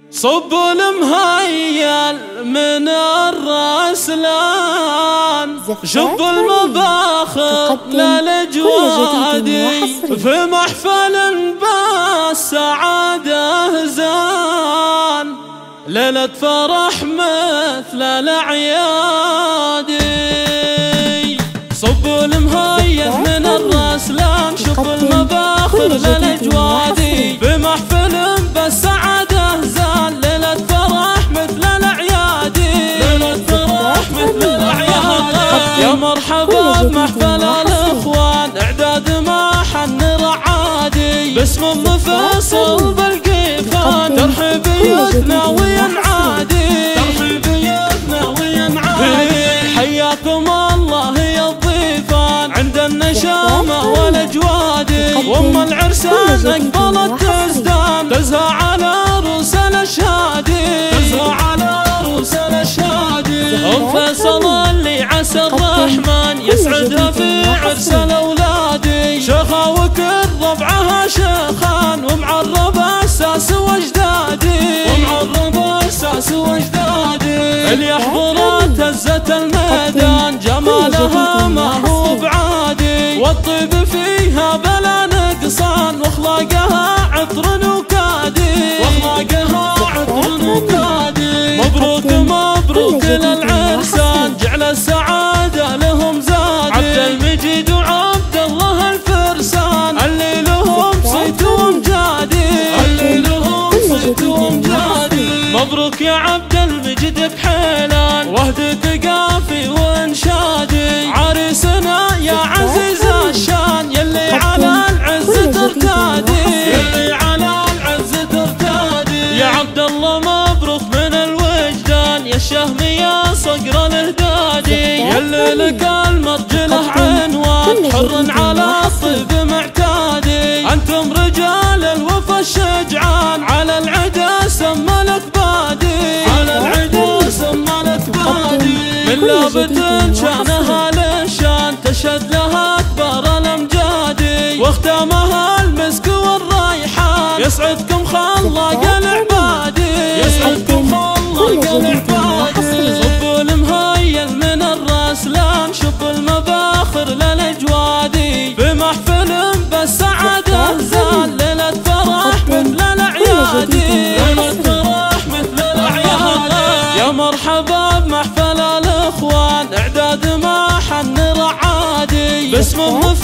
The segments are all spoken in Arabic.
صب المهيل من الرسلان، شب المباخر للجوادي، في محفل بالسعادة زان، ليلة فرح مثل الأعياد. صب المهيل من الرسلان، شب المباخر للجوادي، في محفل بالسعادة زان، ليلة فرح مثل الأعياد، ليلة فرح مثل الأعياد. يا مرحبا بمحفل الإخوان، إعداد ما حن رعادي، باسم منفصل بالقيفان، ترحيبيتنا وينعادي، ترحيبيتنا وينعادي. حياكم الله يا الضيفان عند النشامة والأجوادي، وأم العرسان أقبلت تزدان، تزهى على رؤوس الأشهادي، تزهى على رؤوس الأشهادي. أم فيصل اللي عسى الرحمن يسعدها في عرس الأولادي، شيخة وكل ربعها شيخان، ومعرب أساس وأجدادي، ومعرب أساس وأجدادي. اللي يحضرت هزت الميدان، جمالها ما هو بعادي، والطيب فيها بلا نقصان، واخلاقها عطر وكادي، واخلاقها عطر وكادي. مبروك مبروك للعرسان، جعل السعادة لهم زادي، عبد المجيد وعبد الله الفرسان، اللي لهم صيت ومجادي، اللي لهم صيت ومجادي. مبروك يا عبد المجيد بحيلان، وهدك قافي وانشادي، عريسنا يا عزيز الشان، يلي على العز ترتادي، يلي على العز ترتادي. يا عبد الله مبروك من الوجدان، يا الشهم يا صقر الهدادي، يلي لك المرجله عنوان، حر على الطيب معتادي. انتم رجال الوفا الشجعان، على العدا سمى لك بادي، على العدا سمى لك بادي. من لابد شانها للشان، تشهد لها اكبر الامجاد، واختامها المسك والريحان، يسعدكم خلاق العبادي، يسعدكم خلاق العبادي. صب المهيل من الرسلان، شب المباخر للأجوادي، في محفل بالسعادة زان، ليلة فرح مثل الأعياد، ليلة فرح مثل الأعياد. يا مرحبا بمحفل الإخوان، إعداد ما حن رعادي، باسم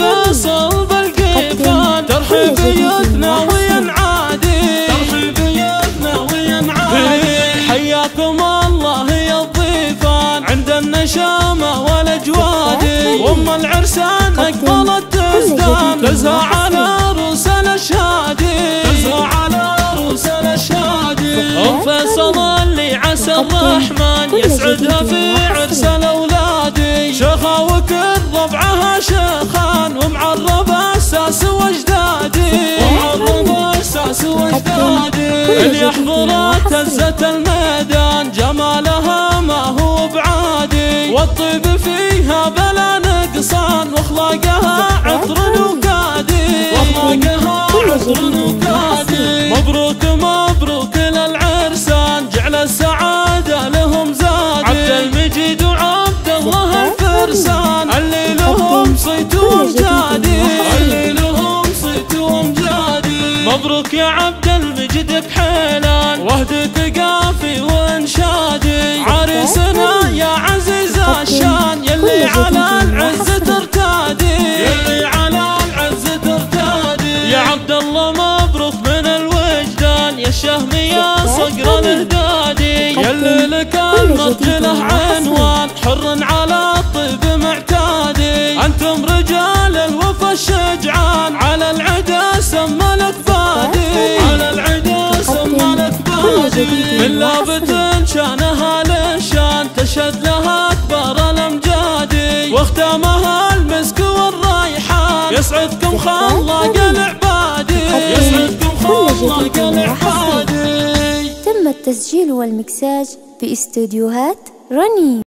منفصل بالقيفان، ترحيبيتنا وينعادي، ترحيبيتنا وينعادي. حياكم الله يا الضيفان عند النشامة والأجوادي، وأم العرسان أقبلت تزدان، تزهى على رؤوس الأشهادي، تزهى على رؤوس الأشهادي. أم فيصل اللي عسى الرحمن يسعدها في عرس الأولادي، شيخة وكل ربعها شيخان، ومعرب أساس وأجدادي، ومعرب أساس وأجدادي. اللي يحضرت هزت الميدان، جمالها ما هو بعادي، والطيب فيها بلا نقصان، واخلاقها عطر وكادي، واخلاقها عطر وكادي. مبروك مبروك للعرسان، جعل السعادة لهم زادي، عبد المجيد وعبد الله الفرسان، اللي لهم صيت ومجادي، اللي لهم صيت ومجادي. مبروك يا عبد المجيد بحيلان، وهدك قافي وانشادي، عريسنا يا عزيز الشان، يلي على العز ترتادي، يلي على العز ترتادي. يا عبد الله مبروك من الوجدان، يا الشهم يا صقر الهدادي، يلي لك المرجله عنوان، حر على الطيب معتادي. انتم رجال الوفا الشجعان، على العدا سمى لك بادي، على العدا سمى لك بادي. من لابد شانها للشان، تشهد لها اكبر الامجاد، واختامها المسك والريحان، يسعدكم خلاق العبادي، يسعدكم خلاق العبادي. تم التسجيل والمكساج في استوديوهات رنين.